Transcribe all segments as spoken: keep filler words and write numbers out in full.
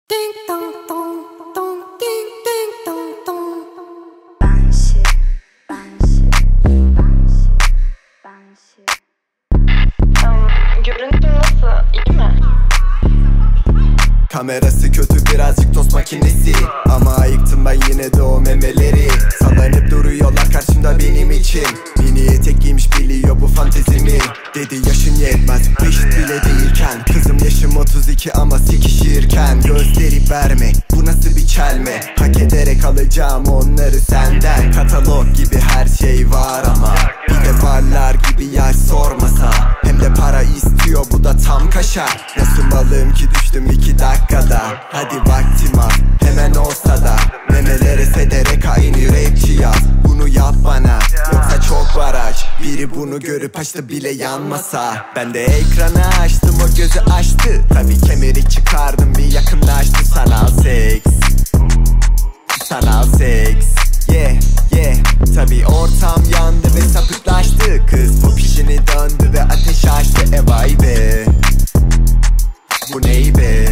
Ding dong dong dong ding ding dong dong. Banshee, Banshee, Banshee, Banshee. Um, görüntü nasıl? İyi mi? Kamerası kötü, birazcık tost makinesi, ama ayıktım ben yine de o memeleri. Sallanıp duruyorlar karşımda benim için. Mini etek giymiş, biliyor bu fantezimi. Dedi yaşın yetmez, reşit bile değilken. Kızım yaşım otuz iki ama sekişirken. Gösterip verme, bu nasıl bir çelme. Hak ederek alacağım onları senden. Katalog gibi her şey var ama bir de barlar gibi yer sormasa. Hem de para istiyor, bu da tam kaşar. Nasıl malım ki düştüm iki dakikada. Hadi vaktim az, hemen olsa da. Memelere sederek aynı rapçi yaz. Bunu yap bana, yoksa çok var aç. Biri bunu görüp açtı bile yanmasa. Ben de ekranı açtım, o gözü açtı. Tabi kemeri çıkardım, bir yakınlaştı. Sanal seks, sanal seks, yeah yeah. Tabi ortam yandı ve sapıklaştı. Kız bu pişini döndü ve ateş açtı. E vay be, bu ney be.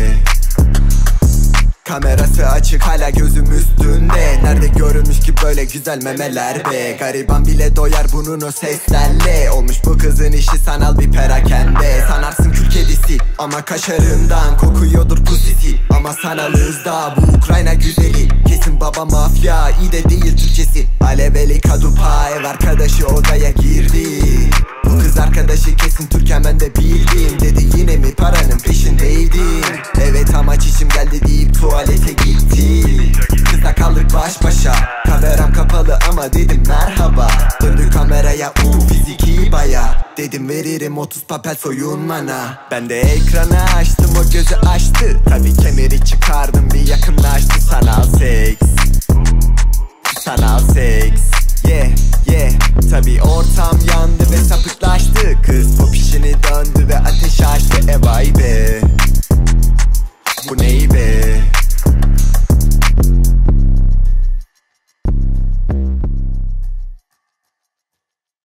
Kamerası açık, hala gözüm üstünde. Nerede görülmüş ki böyle güzel memeler be. Gariban bile doyar bunun o seslerle. Olmuş bu kızın işi sanal bir perakende. Sanarsın kül kedisi ama kaşarından kokuyordur pusisi. Ama sanalızda bu Ukrayna güzeli. Kesin baba mafya, iyi de değil Türkçesi. Aleveli kadupa, ev arkadaşı odaya girdi. Bu kız arkadaşı kesin Türk, hemen de bildim. Dedi yine mi paranın peşindeydin? Evet ama çişim geldi deyip tuvalete gitti. Kızla kaldık baş başa, kameram kapalı ama dedim merhaba. Döndü kameraya, uuu fiziki baya. Dedim veririm otuz papel soyunmana. Ben de ekranı açtım, o gözü açtı. Tabi kemeri çıkardım, bir yakınlaştı. Sanal seks, sanal seks, yeah yeah. Tabi ortam yandı ve sapıklaştı. Kız pop işini döndü